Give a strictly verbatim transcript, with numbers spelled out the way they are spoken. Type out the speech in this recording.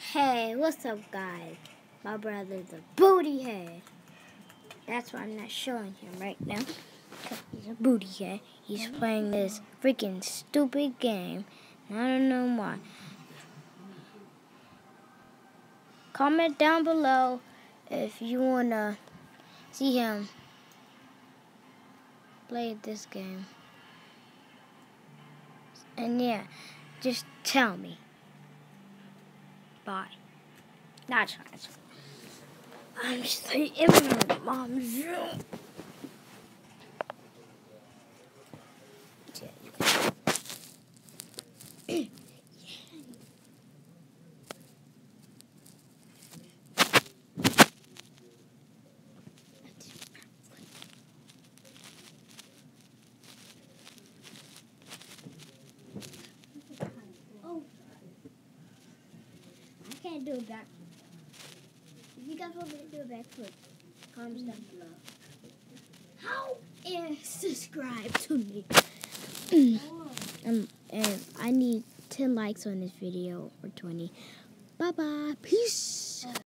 Hey, what's up, guys? My brother's a booty head. That's why I'm not showing him right now. Because he's a booty head. He's playing this freaking stupid game. And I don't know why. Comment down below if you want to see him play this game. And yeah, just tell me. Bye. Not trying to. I'm staying in my mom's room. Oh, I can't do a backflip. If you guys want me to do a backflip, comment down below. How is subscribe to me? um, and I need ten likes on this video or twenty. Bye bye. Peace.